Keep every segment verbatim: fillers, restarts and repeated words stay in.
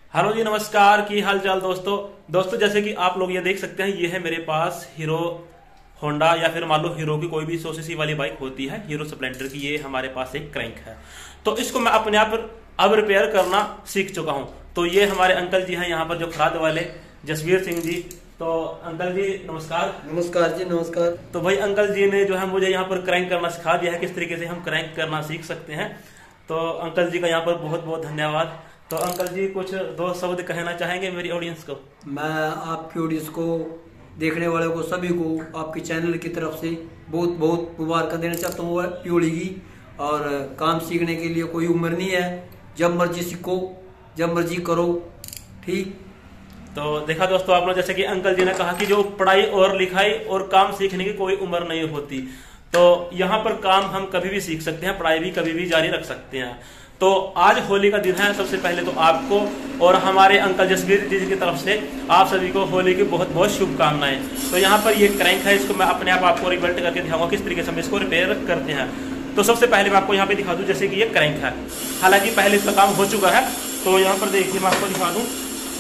Hello जी, नमस्कार। की हाल चाल दोस्तों दोस्तों जैसे कि आप लोग ये देख सकते हैं, ये है मेरे पास हीरो होंडा या फिर मान लो हीरो की कोई भी सौ सीसी वाली बाइक होती है, हीरो स्प्लेंडर की। ये हमारे पास एक क्रैंक है, तो इसको मैं अपने आप अब रिपेयर करना सीख चुका हूं। तो ये हमारे अंकल जी हैं यहाँ पर, जो खराद वाले जसवीर सिंह जी। तो अंकल जी नमस्कार। नमस्कार जी, नमस्कार। तो भाई अंकल जी ने जो है मुझे यहाँ पर क्रैंक करना सिखा दिया है, किस तरीके से हम क्रैंक करना सीख सकते हैं। तो अंकल जी का यहाँ पर बहुत बहुत धन्यवाद। तो अंकल जी कुछ दो शब्द कहना चाहेंगे मेरी ऑडियंस को? मैं आपकी ऑडियंस को, देखने वाले को, सभी को आपके चैनल की तरफ से बहुत बहुत मुबारक देना चाहता हूँ प्योली की। और काम सीखने के लिए कोई उम्र नहीं है, जब मर्जी सीखो, जब मर्जी करो। ठीक। तो देखा दोस्तों आपने, जैसे कि अंकल जी ने कहा कि जो पढ़ाई और लिखाई और काम सीखने की कोई उम्र नहीं होती। तो यहाँ पर काम हम कभी भी सीख सकते हैं, पढ़ाई भी कभी भी जारी रख सकते हैं। तो आज होली का दिन है। सबसे पहले तो आपको और हमारे अंकल जसवीर जी की तरफ से आप सभी को होली की बहुत बहुत शुभकामनाएं। तो यहाँ पर ये क्रैंक है, इसको मैं अपने आप आपको रिबिल्ट करके दिखाऊंगा किस तरीके से हम इसको रिपेयर करते हैं। तो सबसे पहले मैं आपको यहाँ पे दिखा दूं, जैसे कि ये क्रैंक है, हालांकि पहले इसका काम हो चुका है। तो यहाँ पर देखिए, मैं आपको दिखा दूं,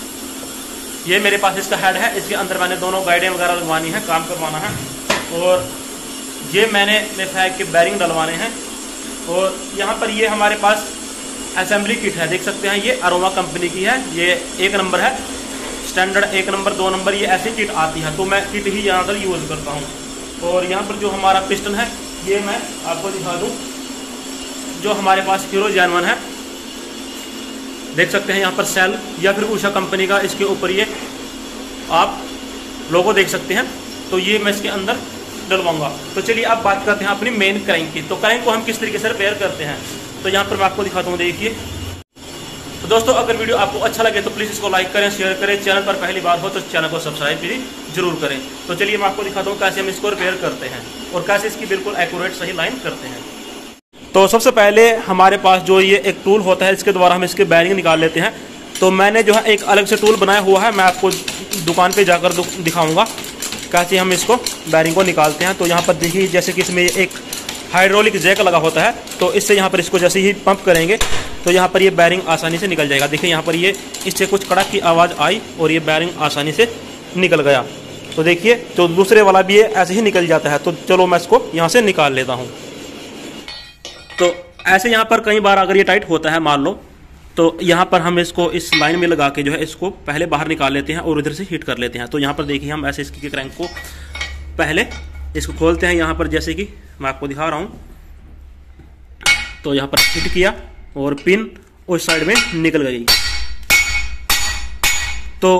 ये मेरे पास इसका हेड है, इसके अंदर मैंने दोनों गाइडें वगैरह लगवानी है, काम करवाना है। और ये मैंने फैग के बैरिंग डलवाने हैं। और यहाँ पर ये हमारे पास असेंबली किट है, देख सकते हैं, ये अरोमा कंपनी की है। ये एक नंबर है, स्टैंडर्ड एक नंबर, दो नंबर, ये ऐसी किट आती है। तो मैं किट ही यहाँ पर यूज़ करता हूँ। और यहाँ पर जो हमारा पिस्टन है, ये मैं आपको दिखा दूँ, जो हमारे पास हीरो जैनवन है, देख सकते हैं यहाँ पर सेल या फिर उषा कंपनी का, इसके ऊपर ये आप लोगो देख सकते हैं। तो ये मैं इसके अंदर डलवाऊंगा। तो चलिए अब बात करते हैं अपनी मेन क्रैंक की। तो क्रैंक को हम किस तरीके से रिपेयर करते हैं, तो यहाँ पर मैं आपको दिखाता हूँ, देखिए। तो दोस्तों अगर वीडियो आपको अच्छा लगे तो प्लीज़ इसको लाइक करें, शेयर करें। चैनल पर पहली बार हो तो चैनल को सब्सक्राइब भी जरूर करें। तो चलिए मैं आपको दिखाता हूँ कैसे हम इसको रिपेयर करते हैं और कैसे इसकी बिल्कुल एक्यूरेट सही लाइन करते हैं। तो सबसे पहले हमारे पास जो ये एक टूल होता है, इसके द्वारा हम इसके बैरिंग निकाल लेते हैं। तो मैंने जो है एक अलग से टूल बनाया हुआ है, मैं आपको दुकान पर जाकर दिखाऊँगा कैसे हम इसको बैरिंग को निकालते हैं। तो यहाँ पर देखिए, जैसे कि इसमें एक हाइड्रोलिक जैक लगा होता है, तो इससे यहाँ पर इसको जैसे ही पंप करेंगे तो यहाँ पर ये बैरिंग आसानी से निकल जाएगा। देखिए यहाँ पर ये इससे कुछ कड़क की आवाज़ आई और ये बैरिंग आसानी से निकल गया। तो देखिए, तो दूसरे वाला भी ये ऐसे ही निकल जाता है। तो चलो मैं इसको यहाँ से निकाल लेता हूँ। तो ऐसे यहाँ पर कई बार अगर ये टाइट होता है मान लो, तो यहाँ पर हम इसको इस लाइन में लगा के जो है इसको पहले बाहर निकाल लेते हैं और इधर से हीट कर लेते हैं। तो यहाँ पर देखिए, हम ऐसे इसकी क्रैंक को पहले इसको खोलते हैं, यहाँ पर जैसे कि मैं आपको दिखा रहा हूँ। तो यहाँ पर हिट किया और पिन उस साइड में निकल गई। तो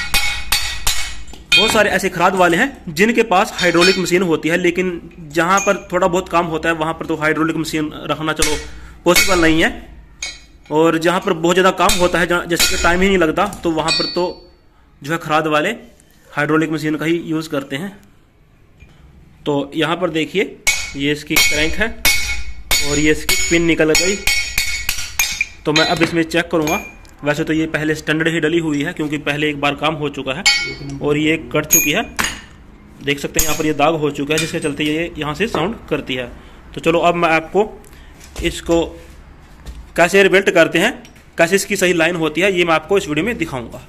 बहुत सारे ऐसे खराद वाले हैं जिनके पास हाइड्रोलिक मशीन होती है, लेकिन जहाँ पर थोड़ा बहुत काम होता है वहाँ पर तो हाइड्रोलिक मशीन रखना चलो पॉसिबल नहीं है। और जहाँ पर बहुत ज़्यादा काम होता है, जैसे कि टाइम ही नहीं लगता, तो वहाँ पर तो जो है खराद वाले हाइड्रोलिक मशीन का ही यूज़ करते हैं। तो यहाँ पर देखिए, ये इसकी क्रैंक है और ये इसकी पिन निकल गई। तो मैं अब इसमें चेक करूँगा। वैसे तो ये पहले स्टैंडर्ड ही डली हुई है, क्योंकि पहले एक बार काम हो चुका है और ये कट चुकी है। देख सकते हैं यहाँ पर ये दाग हो चुका है, जिसके चलते ये यहाँ से साउंड करती है। तो चलो अब मैं आपको इसको कैसे रिबिल्ट करते हैं, कैसे इसकी सही लाइन होती है, ये मैं आपको इस वीडियो में दिखाऊँगा।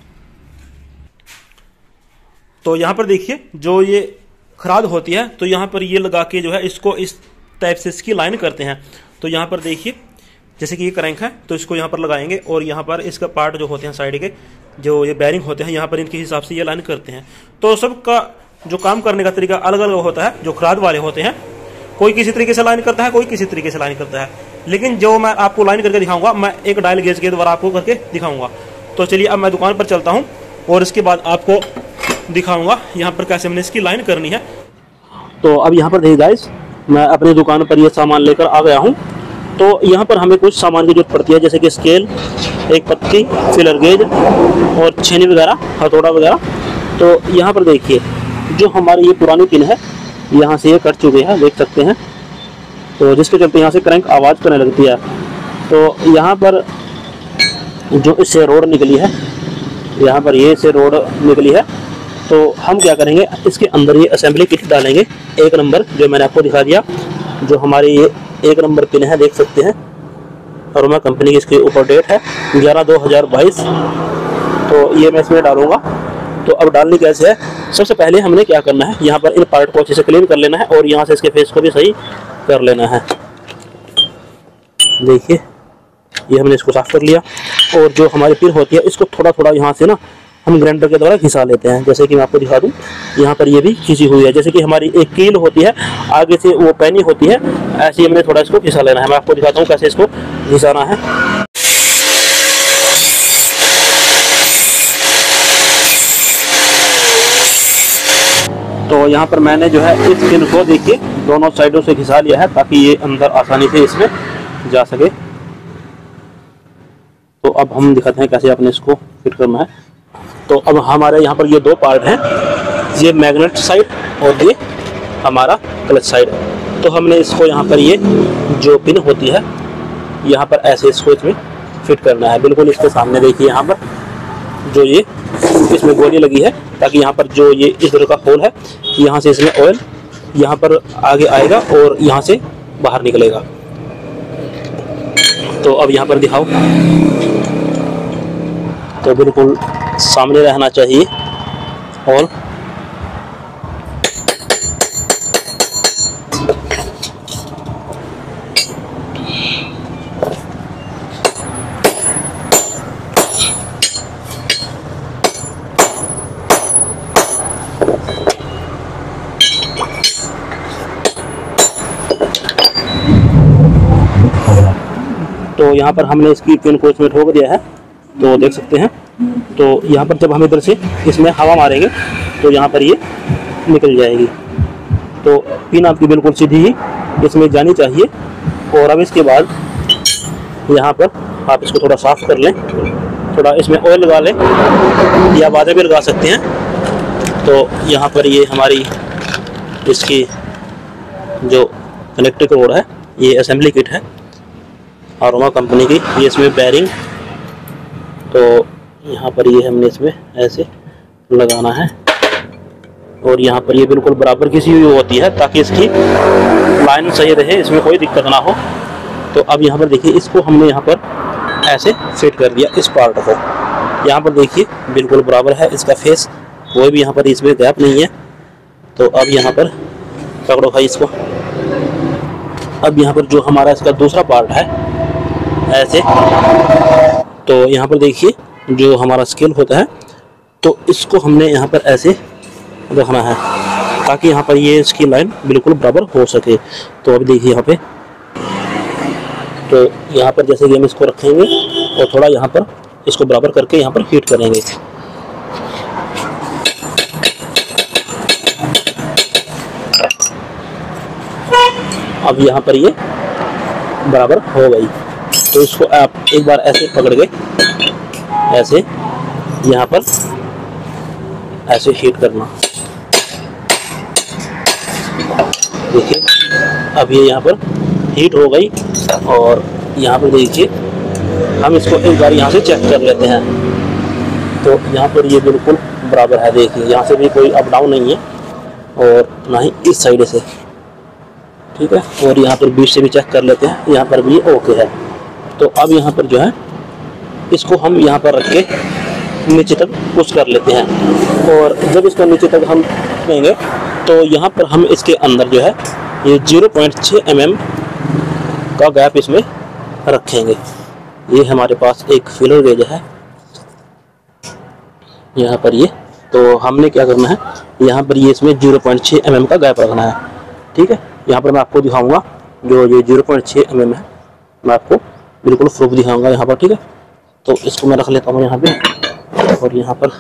तो यहाँ पर देखिए, जो ये खराद होती है, तो यहाँ पर ये लगा के जो है इसको इस टाइप से इसकी लाइन करते हैं। तो यहाँ पर देखिए, जैसे कि ये क्रैंक है, तो इसको यहाँ पर लगाएंगे और यहाँ पर इसका पार्ट जो होते हैं साइड के, जो ये बैरिंग होते हैं, यहाँ पर इनके हिसाब से ये लाइन करते हैं। तो सबका जो काम करने का तरीका अलग अलग होता है। जो खराद वाले होते हैं, कोई किसी तरीके से लाइन करता है, कोई किसी तरीके से लाइन करता है। लेकिन जो मैं आपको लाइन करके दिखाऊंगा, मैं एक डायल गेज के द्वारा आपको करके दिखाऊंगा। तो चलिए अब मैं दुकान पर चलता हूँ और इसके बाद आपको दिखाऊंगा यहाँ पर कैसे हमने इसकी लाइन करनी है। तो अब यहाँ पर देखिए गाइस, मैं अपनी दुकान पर ये सामान लेकर आ गया हूँ। तो यहाँ पर हमें कुछ सामान की जरूरत पड़ती है, जैसे कि स्केल, एक पत्ती, फिलर गेज और छेनी वगैरह, हथौड़ा वगैरह। तो यहाँ पर देखिए, जो हमारी ये पुरानी पिन है, यहाँ से ये कट चुकी है, देख सकते हैं। तो जिसके चलते यहाँ से क्रैंक आवाज़ करने लगती है। तो यहाँ पर जो इससे रोड निकली है, यहाँ पर ये से रोड निकली है, तो हम क्या करेंगे, इसके अंदर ये असेंबली किट डालेंगे, एक नंबर, जो मैंने आपको दिखा दिया। जो हमारी ये एक नंबर पिन है, देख सकते हैं, अरोमा कंपनी की, इसके ऊपर डेट है ग्यारह दो हज़ार बाईस। तो ये मैं इसमें डालूंगा। तो अब डालने कैसे है, सबसे पहले हमने क्या करना है, यहाँ पर इन पार्ट को अच्छे से क्लीन कर लेना है और यहाँ से इसके फेस को भी सही कर लेना है। देखिए ये हमने इसको साफ कर लिया। और जो हमारी पिन होती है इसको थोड़ा थोड़ा यहाँ से ना हम ग्राइंडर के द्वारा घिसा लेते हैं। जैसे कि मैं आपको दिखा दूं, यहाँ पर ये भी घिसी हुई है। जैसे कि हमारी एक कील होती है, आगे से वो पैनी होती है, ऐसे ही हमने थोड़ा इसको घिसा लेना है। मैं आपको दिखाता हूँ कैसे इसको घिसाना है। तो यहाँ पर मैंने जो है इस पिन को देखिए दोनों साइडों से घिसा लिया है ताकि ये अंदर आसानी से इसमें जा सके। तो अब हम दिखाते हैं कैसे आपने इसको फिट करना है। तो अब हमारे यहाँ पर ये दो पार्ट हैं, ये मैग्नेट साइड और ये हमारा क्लच साइड। तो हमने इसको यहाँ पर ये जो पिन होती है यहाँ पर ऐसे इसको इसमें फिट करना है। बिल्कुल इसके सामने देखिए यहाँ पर जो ये इसमें गोली लगी है, ताकि यहाँ पर जो ये इस तरह का होल है, यहाँ से इसमें ऑयल यहाँ पर आगे आएगा और यहाँ से बाहर निकलेगा। तो अब यहाँ पर दिखाओ, तो बिल्कुल सामने रहना चाहिए। और तो यहाँ पर हमने इसकी पिन को इसमें ठोक दिया है, तो देख सकते हैं। तो यहाँ पर जब हम इधर से इसमें हवा मारेंगे तो यहाँ पर ये निकल जाएगी। तो पिन आपकी बिल्कुल सीधी ही इसमें जानी चाहिए। और अब इसके बाद यहाँ पर आप इसको थोड़ा साफ कर लें, थोड़ा इसमें ऑयल लगा लें या बादे भी लगा सकते हैं। तो यहाँ पर ये हमारी इसकी जो इलेक्ट्रिक रोड है, ये असेंबली किट है आरोमा कंपनी की। ये इसमें बैरिंग, तो यहाँ पर ये हमने इसमें ऐसे लगाना है और यहाँ पर ये बिल्कुल बराबर घिसी हुई होती है ताकि इसकी लाइन सही रहे, इसमें कोई दिक्कत ना हो। तो अब यहाँ पर देखिए इसको हमने यहाँ पर ऐसे फिट कर दिया इस पार्ट को। यहाँ पर देखिए बिल्कुल बराबर है इसका फेस, कोई भी यहाँ पर इसमें गैप नहीं है। तो अब यहाँ पर पकड़ो भाई इसको। अब यहाँ पर जो हमारा इसका दूसरा पार्ट है ऐसे, तो यहाँ पर देखिए जो हमारा स्केल होता है, तो इसको हमने यहाँ पर ऐसे रखना है ताकि यहाँ पर ये इसकी लाइन बिल्कुल बराबर हो सके। तो अभी देखिए यहाँ पे, तो यहाँ पर जैसे कि हम इसको रखेंगे और थोड़ा यहाँ पर इसको बराबर करके यहाँ पर हीट करेंगे। अब यहाँ पर ये बराबर हो गई। तो इसको आप एक बार ऐसे पकड़ के ऐसे यहाँ पर ऐसे हीट करना। देखिए अब ये यहाँ पर हीट हो गई और यहाँ पर देखिए हम इसको एक बार यहाँ से चेक कर लेते हैं। तो यहाँ पर ये बिल्कुल बराबर है, देखिए यहाँ से भी कोई अप डाउन नहीं है और ना ही इस साइड से, ठीक है। और यहाँ पर बीच से भी चेक कर लेते हैं, यहाँ पर भी ओके है। तो अब यहाँ पर जो है इसको हम यहाँ पर रख के नीचे तक पुश कर लेते हैं। और जब इसको नीचे तक हम लेंगे तो यहाँ पर हम इसके अंदर जो है ये ज़ीरो पॉइंट छह एम एम का गैप इसमें रखेंगे। ये हमारे पास एक फिलर गेज है यहाँ पर ये, तो हमने क्या करना है यहाँ पर ये इसमें ज़ीरो पॉइंट छह एम एम का गैप रखना है, ठीक है। यहाँ पर मैं आपको दिखाऊंगा जो ये ज़ीरो पॉइंट छह एम एम है, मैं आपको बिल्कुल प्रूफ दिखाऊंगा यहाँ पर, ठीक है। तो इसको मैं रख लेता हूँ यहाँ पे और यहाँ पर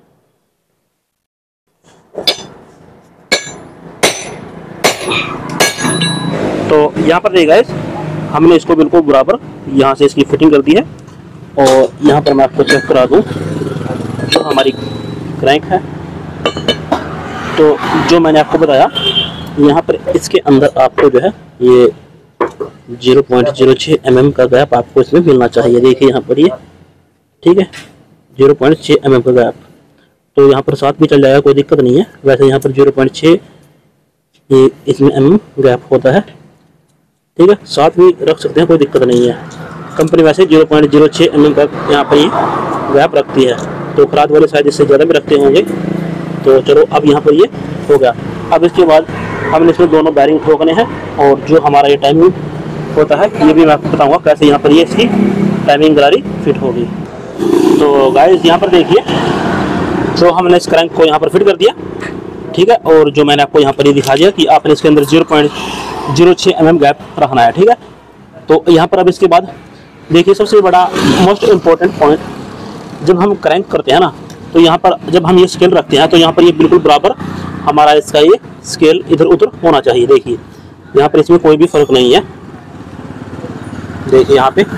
तो यहाँ पर देखिए गाइस, हमने इसको बिल्कुल बराबर यहाँ से इसकी फिटिंग कर दी है। और यहाँ पर मैं आपको चेक करा दूँ तो हमारी क्रैंक है। तो जो मैंने आपको बताया यहाँ पर इसके अंदर आपको जो है ये ज़ीरो पॉइंट ज़ीरो छह एम एम का गैप आपको इसमें मिलना चाहिए। देखिए यहाँ पर ये, ठीक है, ज़ीरो पॉइंट छह एम एम का गैप। तो यहाँ पर सात भी चल जाएगा, कोई दिक्कत नहीं है। वैसे यहाँ पर ज़ीरो पॉइंट छह ये इसमें एम एम गैप होता है, ठीक है। सात भी रख सकते हैं, कोई दिक्कत नहीं है। कंपनी वैसे ज़ीरो पॉइंट ज़ीरो छह एम एम का यहाँ पर ये गैप रखती है। तो खराद वाले शायद इससे ज़्यादा भी रखते होंगे। तो चलो अब यहाँ पर ये हो गया। अब इसके बाद हमने इसमें दोनों बैरिंग ठोकने हैं और जो हमारा ये टाइमिंग होता है ये भी मैं आपको बताऊँगा कैसे यहाँ पर ये इसकी टाइमिंग गरारी फिट होगी। तो गाइस यहाँ पर देखिए, तो हमने इस क्रैंक को यहाँ पर फिट कर दिया, ठीक है। और जो मैंने आपको यहाँ पर ये दिखा दिया कि आपने इसके अंदर जीरो पॉइंट जीरो छः एम एम गैप रखना है, ठीक है। तो यहाँ पर अब इसके बाद देखिए सबसे बड़ा मोस्ट इम्पोर्टेंट पॉइंट, जब हम क्रैंक करते हैं ना, तो यहाँ पर जब हम ये स्केल रखते हैं तो यहाँ पर ये बिल्कुल बराबर हमारा इसका ये स्केल इधर उधर होना चाहिए। देखिए यहाँ पर इसमें कोई भी फर्क नहीं है, देखिए यहाँ पे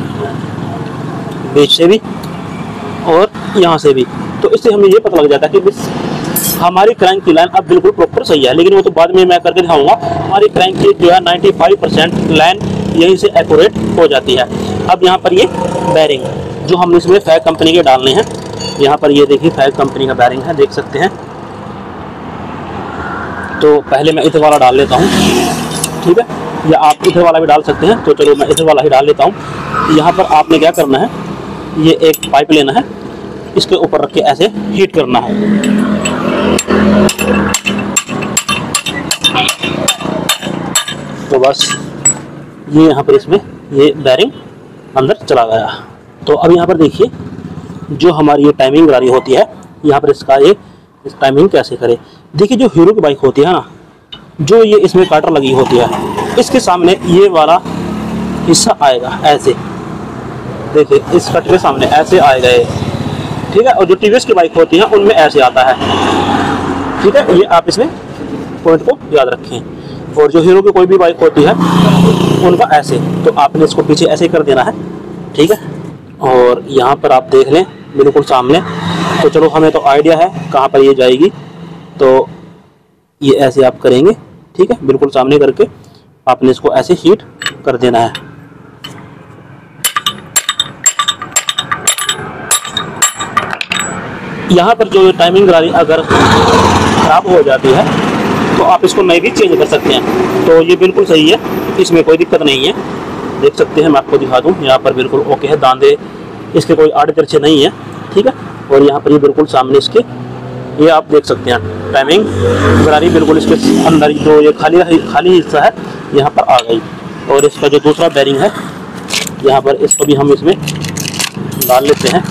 बीच से भी और यहाँ से भी। तो इससे हमें ये पता लग जाता है कि बस हमारी क्रैंक की लाइन अब बिल्कुल प्रॉपर सही है। लेकिन वो तो बाद में मैं करके दिखाऊंगा। हमारी क्रैंक की जो है पचानवे परसेंट लाइन यहीं से एक्यूरेट हो जाती है। अब यहाँ पर ये बैरिंग जो हम इसमें फैग कंपनी के डालने हैं, यहाँ पर ये देखिए फैग कंपनी का बैरिंग है, देख सकते हैं। तो पहले मैं इधर वाला डाल लेता हूँ, ठीक है, या आप इधर वाला भी डाल सकते हैं। तो चलो मैं इधर वाला ही डाल लेता हूँ। यहाँ पर आपने क्या करना है, ये एक पाइप लेना है, इसके ऊपर रख के ऐसे हीट करना है। तो बस ये यहाँ पर इसमें ये बैरिंग अंदर चला गया। तो अब यहाँ पर देखिए जो हमारी ये टाइमिंग गरारी होती है, यहाँ पर इसका ये इस टाइमिंग कैसे करें। देखिए जो हीरो की बाइक होती है ना, जो ये इसमें काटर लगी होती है, इसके सामने ये वाला हिस्सा आएगा ऐसे, देखिए इस कट के सामने ऐसे आएगा ये, ठीक है। और जो टीवीएस की बाइक होती है उनमें ऐसे आता है, ठीक है। ये आप इसमें पॉइंट को याद रखें। और जो हीरो की कोई भी बाइक होती है उनका ऐसे, तो आपने इसको पीछे ऐसे कर देना है, ठीक है। और यहाँ पर आप देख लें बिल्कुल सामने। तो चलो हमें तो आइडिया है कहाँ पर ये जाएगी, तो ये ऐसे आप करेंगे, ठीक है। बिल्कुल सामने करके आपने इसको ऐसे हीट कर देना है। यहाँ पर जो टाइमिंग गरारी अगर खराब हो जाती है तो आप इसको नई भी चेंज कर सकते हैं। तो ये बिल्कुल सही है, इसमें कोई दिक्कत नहीं है। देख सकते हैं, मैं आपको दिखा दूँ, यहाँ पर बिल्कुल ओके है, दांदे इसके कोई आड़े तिरछे नहीं है, ठीक है। और यहाँ पर ये बिल्कुल सामने इसके ये आप देख सकते हैं टाइमिंग गरारी बिल्कुल इसके अंदर जो ये खाली खाली हिस्सा है यहाँ पर आ गई। और इसका जो दूसरा बैरिंग है यहाँ पर, इसको भी हम इसमें डाल लेते हैं।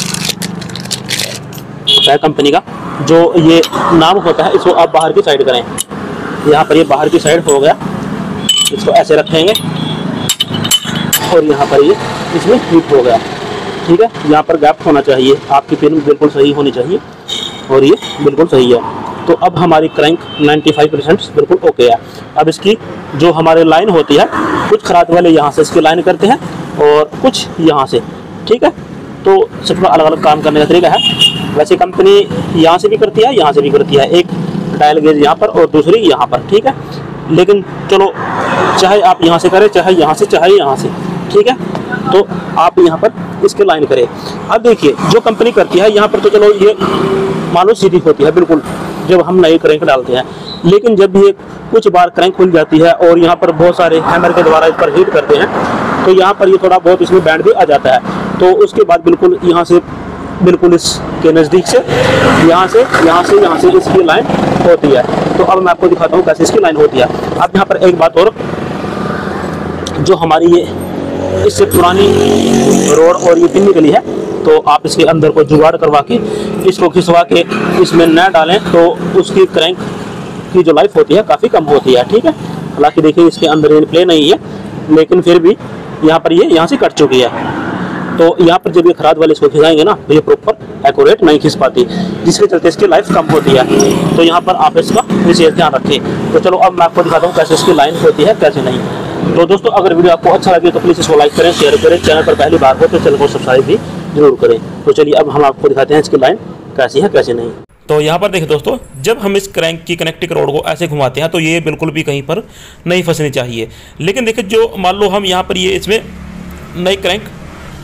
फैग कंपनी का जो ये नाम होता है, इसको आप बाहर की साइड करें। यहाँ पर ये बाहर की साइड हो गया, इसको ऐसे रखेंगे और यहाँ पर ये इसमें फिट हो गया, ठीक है। यहाँ पर गैप होना चाहिए, आपकी पिन बिल्कुल सही होनी चाहिए और ये बिल्कुल सही है। तो अब हमारी क्रैंक पचानवे परसेंट बिल्कुल ओके है। अब इसकी जो हमारे लाइन होती है, कुछ खराद वाले यहाँ से इसकी लाइन करते हैं और कुछ यहाँ से, ठीक है। तो सबका अलग अलग काम करने का तरीका है। वैसे कंपनी यहाँ से भी करती है, यहाँ से भी करती है, एक डायल गेज यहाँ पर और दूसरी यहाँ पर, ठीक है। लेकिन चलो चाहे आप यहाँ से करें, चाहे यहाँ से, चाहे यहाँ से, ठीक है। तो आप यहाँ पर इसके लाइन करें। अब देखिए जो कंपनी करती है यहाँ पर, तो चलो ये मानो सीधी होती है बिल्कुल जब हम नई क्रैंक डालते हैं। लेकिन जब ये कुछ बार क्रैंक खुल जाती है और यहाँ पर बहुत सारे हैमर के द्वारा इस पर हीट करते हैं, तो यहाँ पर ये थोड़ा बहुत इसमें बैंड भी आ जाता है। तो उसके बाद बिल्कुल यहाँ से बिल्कुल इसके नज़दीक से यहाँ से यहाँ से यहाँ से इसकी लाइन होती है। तो अब मैं आपको दिखाता हूँ कैसे इसकी लाइन होती है। अब यहाँ पर एक बात और, जो हमारी ये इससे पुरानी रोड और ये पिन निकली है, तो आप इसके अंदर को जुगाड़ करवा के इसको खिंचवा के इसमें न डालें तो उसकी क्रैंक की जो लाइफ होती है काफ़ी कम होती है, ठीक है। हालांकि देखिए इसके अंदर इन प्ले नहीं है, लेकिन फिर भी यहाँ पर ये यहाँ से कट चुकी है। तो यहाँ पर जब ये खराद वाले इसको खिंचाएंगे ना, तो ये प्रॉपर एक्यूरेट नहीं खिंच पाती, जिसके चलते इसकी लाइफ कम होती है। तो यहाँ पर आप इसका विशेष ध्यान रखें। तो चलो अब मैं आपको दिखाता हूँ कैसे इसकी लाइन होती है, कैसे नहीं। तो दोस्तों अगर वीडियो आपको अच्छा लगे तो प्लीज़ इसको लाइक करें, शेयर करें। चैनल पर पहली बार हो तो चैनल को सब्सक्राइब भी जरूर करें। तो चलिए अब हम आपको दिखाते हैं इसकी लाइन कैसी है, कैसे नहीं। तो यहाँ पर देखिए दोस्तों, जब हम इस क्रैंक की कनेक्टिंग रोड को ऐसे घुमाते हैं तो ये बिल्कुल भी कहीं पर नहीं फंसनी चाहिए। लेकिन देखिए जो मान लो हम यहाँ पर ये इसमें नई क्रैंक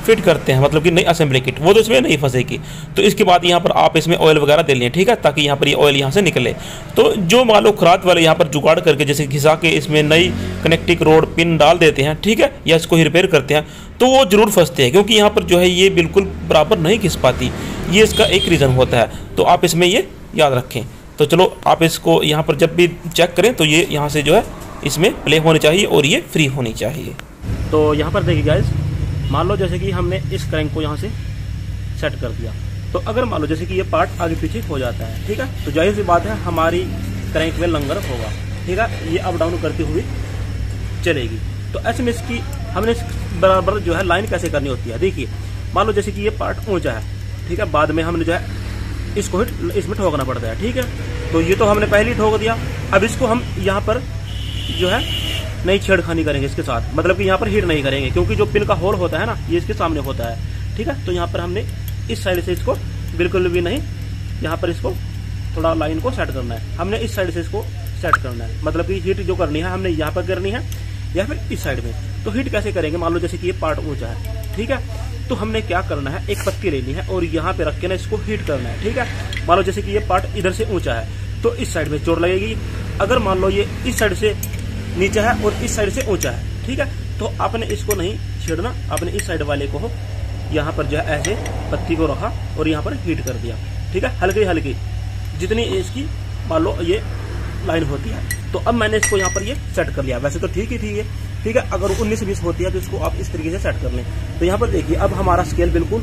फिट करते हैं, मतलब कि नई असेंबली किट, वो तो इसमें नहीं फंसेगी। तो इसके बाद यहाँ पर आप इसमें ऑयल वगैरह दे लें, ठीक है, ताकि यहाँ पर ये ऑयल यहाँ से निकले। तो जो मान लो खराद वाले यहाँ पर जुगाड़ करके जैसे घिसा के इसमें नई कनेक्टिंग रोड पिन डाल देते हैं, ठीक है, या इसको ही रिपेयर करते हैं, तो वो जरूर फंसते हैं, क्योंकि यहाँ पर जो है ये बिल्कुल बराबर नहीं घिस पाती। ये इसका एक रीज़न होता है, तो आप इसमें ये याद रखें। तो चलो आप इसको यहाँ पर जब भी चेक करें तो ये यहाँ से जो है इसमें प्ले होनी चाहिए और ये फ्री होनी चाहिए। तो यहाँ पर देखिए गाइस, मान लो जैसे कि हमने इस क्रैंक को यहाँ से सेट कर दिया, तो अगर मान लो जैसे कि ये पार्ट आगे पीछे हो जाता है, ठीक है, तो जाहिर सी बात है हमारी क्रैंक में लंगर होगा, ठीक है, ये अप डाउन करती हुई चलेगी। तो ऐसे में इसकी हमने बराबर जो है लाइन कैसे करनी होती है। देखिए मान लो जैसे कि ये पार्ट ऊंचा है, ठीक है, बाद में हमने जो है इसको हिट इसमें ठोकना पड़ता है, ठीक है, तो ये तो हमने पहले ही ठोक दिया। अब इसको हम यहाँ पर जो है नई छेड़खानी करेंगे इसके साथ, मतलब कि यहाँ पर हिट नहीं करेंगे, क्योंकि जो पिन का होल होता है ना ये इसके सामने होता है, ठीक है। तो यहाँ पर हमने इस साइड से इसको बिल्कुल भी नहीं, यहाँ पर इसको थोड़ा लाइन को सेट करना है, हमने इस साइड से इसको सेट करना है, मतलब कि हिट जो करनी है हमने यहाँ पर करनी है या फिर इस साइड में। तो हिट कैसे करेंगे, मान लो जैसे कि ये पार्ट ऊंचा है, ठीक है, तो हमने क्या करना है, एक पत्ती लेनी है और यहाँ पे रख के ना इसको हिट करना है, ठीक है। मान लो जैसे कि ये पार्ट इधर से ऊंचा है तो इस साइड में चोट लगेगी, अगर मान लो ये इस साइड से नीचा है और इस साइड से ऊंचा है, ठीक है, तो आपने इसको नहीं छेड़ना, आपने इस साइड वाले को यहाँ पर जो है ऐसे पत्ती को रखा और यहाँ पर हीट कर दिया, ठीक है, हल्की हल्की जितनी इसकी मान लो ये लाइन होती है। तो अब मैंने इसको यहाँ पर ये सेट कर लिया, वैसे तो ठीक ही थी ये, ठीक है, अगर उन्नीस बीस होती है तो इसको आप इस तरीके से सेट कर लें। तो यहाँ पर देखिए अब हमारा स्केल बिल्कुल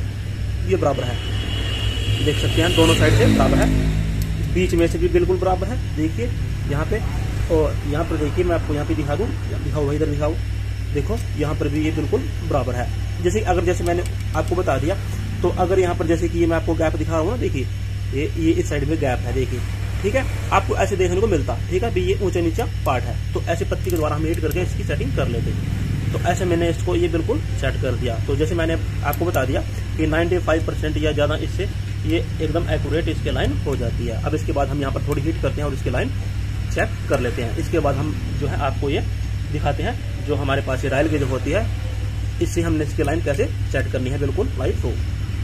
ये बराबर है, देख सकते हैं दोनों साइड से बराबर है, बीच में से भी बिल्कुल बराबर है, देखिए यहाँ पे, और यहाँ पर देखिए मैं आपको यहाँ पे दिखा दूँ, दिखाओ भाई इधर दिखाओ, देखो यहाँ पर भी ये बिल्कुल बराबर है। जैसे अगर जैसे मैंने आपको बता दिया, तो अगर यहाँ पर जैसे कि ये मैं आपको गैप दिखा रहा हूँ ना, देखिए ये ये इस साइड में गैप है, देखिए, ठीक है, आपको ऐसे देखने को मिलता, ठीक है, भी ये ऊंचा नीचा पार्ट है, तो ऐसे पत्ती के द्वारा हम हिट करके इसकी सेटिंग कर लेते हैं। तो ऐसे मैंने इसको ये बिल्कुल सेट कर दिया। तो जैसे मैंने आपको बता दिया कि पचानवे परसेंट या ज़्यादा इससे ये एकदम एक्यूरेट इसके लाइन हो जाती है। अब इसके बाद हम यहाँ पर थोड़ी हीट करते हैं और इसकी लाइन चेक कर लेते हैं। इसके बाद हम जो है आपको ये दिखाते हैं, जो हमारे पास ये रायल गेज होती है, इससे हमने इसकी लाइन कैसे सेट करनी है बिल्कुल लाइव हो।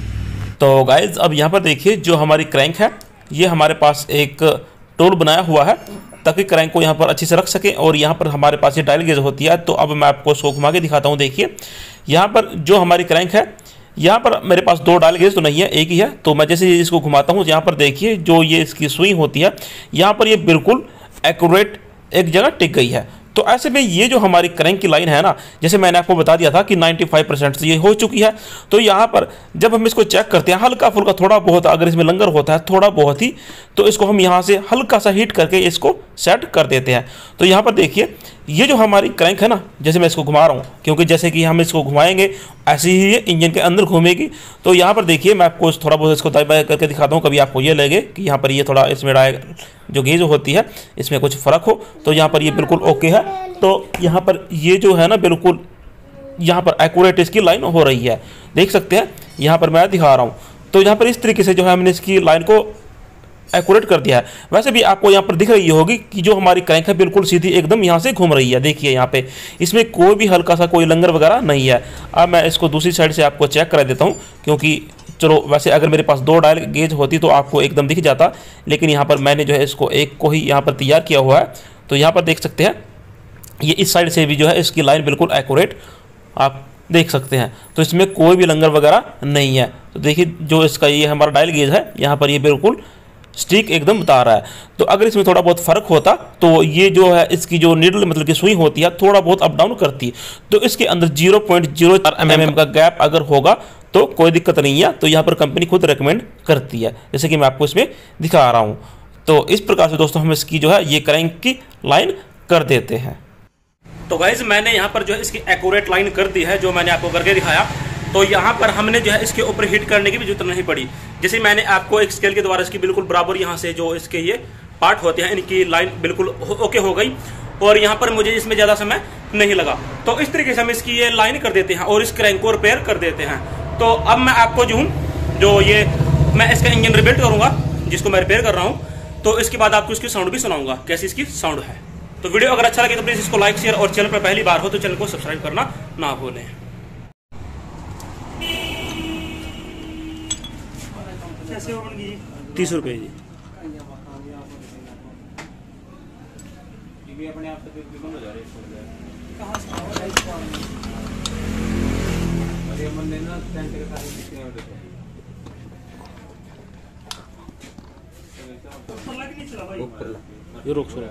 तो गाइज अब यहाँ पर देखिए जो हमारी क्रैंक है, ये हमारे पास एक टूल बनाया हुआ है ताकि क्रैंक को यहाँ पर अच्छे से रख सके, और यहाँ पर हमारे पास ये डायल गेज होती है। तो अब मैं आपको इसको घुमा के दिखाता हूँ। देखिए यहाँ पर जो हमारी क्रैंक है, यहाँ पर मेरे पास दो डायल गेज तो नहीं है, एक ही है। तो मैं जैसे इसको घुमाता हूँ, यहाँ पर देखिए जो ये इसकी सुई होती है, यहाँ पर ये बिल्कुल एक्यूरेट एक जगह टिक गई है। तो ऐसे में ये जो हमारी क्रैंक की लाइन है ना, जैसे मैंने आपको बता दिया था कि पचानवे परसेंट से ये हो चुकी है। तो यहाँ पर जब हम इसको चेक करते हैं, हल्का फुल्का थोड़ा बहुत अगर इसमें लंगर होता है थोड़ा बहुत ही, तो इसको हम यहाँ से हल्का सा हीट करके इसको सेट कर देते हैं। तो यहाँ पर देखिए ये जो हमारी क्रैंक है ना, जैसे मैं इसको घुमा रहा हूँ, क्योंकि जैसे कि हम इसको घुमाएंगे ऐसे ही ये इंजन के अंदर घूमेगी। तो यहाँ पर देखिए मैं आपको थोड़ा बहुत इसको दाएं बाएं करके दिखाता हूँ, कभी आपको ये लगे कि यहाँ पर ये थोड़ा इसमें डाय जो गेज होती है इसमें कुछ फ़र्क हो, तो यहाँ पर ये बिल्कुल ओके है। तो यहाँ पर ये जो है ना बिल्कुल यहाँ पर एक्यूरेट इसकी लाइन हो रही है, देख सकते हैं, यहाँ पर मैं दिखा रहा हूँ। तो यहाँ पर इस तरीके से जो है हमने इसकी लाइन को एक्यूरेट कर दिया है। वैसे भी आपको यहाँ पर दिख रही होगी कि जो हमारी क्रैंक है बिल्कुल सीधी एकदम यहाँ से घूम रही है। देखिए यहाँ पे इसमें कोई भी हल्का सा कोई लंगर वगैरह नहीं है। अब मैं इसको दूसरी साइड से आपको चेक करा देता हूँ, क्योंकि चलो वैसे अगर मेरे पास दो डायल गेज होती तो आपको एकदम दिख जाता, लेकिन यहाँ पर मैंने जो है इसको एक को ही यहाँ पर तैयार किया हुआ है। तो यहाँ पर देख सकते हैं ये इस साइड से भी जो है इसकी लाइन बिल्कुल एक्यूरेट आप देख सकते हैं। तो इसमें कोई भी लंगर वगैरह नहीं है। तो देखिए जो इसका ये हमारा डायल गेज है, यहाँ पर ये बिल्कुल स्टिक एकदम बता रहा है। तो अगर इसमें थोड़ा बहुत फ़र्क होता तो ये जो है इसकी जो नीडल मतलब कि सुई होती है थोड़ा बहुत अप डाउन करती है। तो इसके अंदर जीरो पॉइंट जीरो चार एम एम का गैप अगर होगा तो कोई दिक्कत नहीं है। तो यहाँ पर कंपनी खुद रेकमेंड करती है, जैसे कि मैं आपको इसमें दिखा रहा हूँ। तो इस प्रकार से दोस्तों हम इसकी जो है ये क्रैंक की लाइन कर देते हैं। तो गाइज मैंने यहाँ पर जो है इसकी एक्यूरेट लाइन कर दी है, जो मैंने आपको करके दिखाया। तो यहाँ पर हमने जो है इसके ऊपर हिट करने की भी जरूरत नहीं पड़ी। जैसे मैंने आपको एक स्केल के द्वारा इसकी बिल्कुल बराबर यहाँ से जो इसके ये पार्ट होते हैं इनकी लाइन बिल्कुल ओके हो गई, और यहाँ पर मुझे इसमें ज़्यादा समय नहीं लगा। तो इस तरीके से हम इसकी ये लाइन कर देते हैं और इस क्रैंक को रिपेयर कर देते हैं। तो अब मैं आपको जो हूँ जो ये मैं इसका इंजन रिबिल्ड करूँगा, जिसको मैं रिपेयर कर रहा हूँ, तो इसके बाद आपको इसकी साउंड भी सुनाऊंगा कैसी इसकी साउंड है। तो वीडियो अगर अच्छा लगे तो प्लीज़ इसको लाइक शेयर, और चैनल पर पहली बार हो तो चैनल को सब्सक्राइब करना ना भूलें। तीस रुपये जी। अपने आप से बंद हो जा रही है। ये रोक सो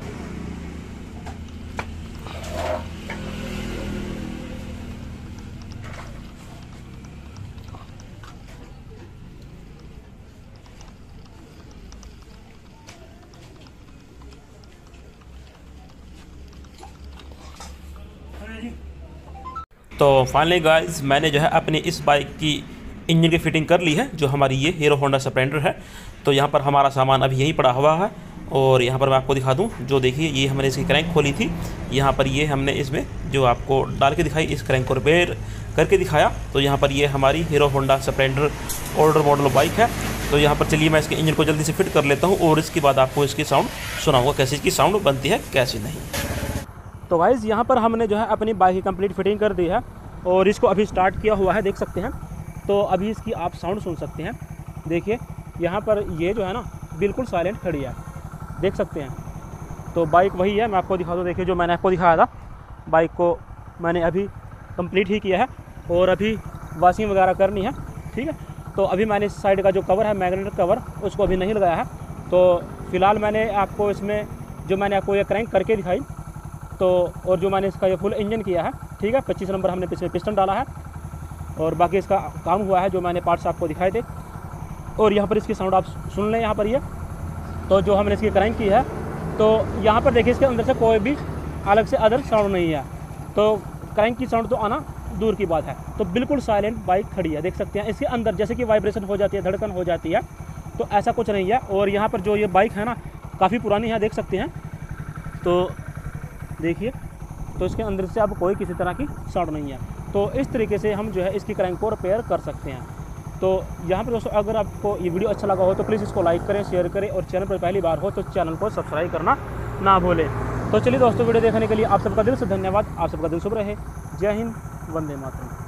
तो फाइनली गाइस मैंने जो है अपनी इस बाइक की इंजन की फिटिंग कर ली है, जो हमारी ये हीरो होंडा स्प्लेंडर है। तो यहाँ पर हमारा सामान अभी यहीं पड़ा हुआ है और यहाँ पर मैं आपको दिखा दूँ, जो देखिए ये हमने इसकी क्रैंक खोली थी, यहाँ पर ये हमने इसमें जो आपको डाल के दिखाई, इस क्रैंक को रिपेयर करके दिखाया। तो यहाँ पर ये हमारी Hero Honda Splendor older model bike है। तो यहाँ पर चलिए मैं इसके इंजन को जल्दी से फिट कर लेता हूँ और इसके बाद आपको इसकी साउंड सुनाऊँगा, कैसे इसकी साउंड बनती है कैसे नहीं। तो गाइज़ यहाँ पर हमने जो है अपनी बाइक की कंप्लीट फिटिंग कर दी है और इसको अभी स्टार्ट किया हुआ है, देख सकते हैं। तो अभी इसकी आप साउंड सुन सकते हैं। देखिए यहाँ पर ये जो है ना बिल्कुल साइलेंट खड़ी है, देख सकते हैं। तो बाइक वही है, मैं आपको दिखा दूँ। देखिए जो मैंने आपको दिखाया था, बाइक को मैंने अभी कंप्लीट ही किया है और अभी वॉशिंग वगैरह करनी है, ठीक है। तो अभी मैंने इस साइड का जो कवर है मैग्नेटिक कवर, उसको अभी नहीं लगाया है। तो फिलहाल मैंने आपको इसमें जो मैंने आपको ये क्रैंक करके दिखाई, तो और जो मैंने इसका ये फुल इंजन किया है, ठीक है। पच्चीस नंबर हमने इसमें पिस्टन डाला है और बाकी इसका काम हुआ है, जो मैंने पार्ट्स आपको दिखाए थे। और यहाँ पर इसकी साउंड आप सुन लें। यहाँ पर ये तो जो हमने इसकी क्रैंक की है, तो यहाँ पर देखिए इसके अंदर से कोई भी अलग से अदर साउंड नहीं है। तो क्रैंक की साउंड तो आना दूर की बात है। तो बिल्कुल साइलेंट बाइक खड़ी है, देख सकते हैं। इसके अंदर जैसे कि वाइब्रेशन हो जाती है, धड़कन हो जाती है, तो ऐसा कुछ नहीं है। और यहाँ पर जो ये बाइक है ना काफ़ी पुरानी है, देख सकते हैं। तो देखिए तो इसके अंदर से अब कोई किसी तरह की साउंड नहीं है। तो इस तरीके से हम जो है इसकी क्रैंक को रिपेयर कर सकते हैं। तो यहाँ पर दोस्तों अगर आपको ये वीडियो अच्छा लगा हो तो प्लीज़ इसको लाइक करें, शेयर करें और चैनल पर पहली बार हो तो चैनल को सब्सक्राइब करना ना भूलें। तो चलिए दोस्तों, वीडियो देखने के लिए आप सबका दिल से धन्यवाद। आप सबका दिल शुभ रहे। जय हिंद, वंदे मातरम।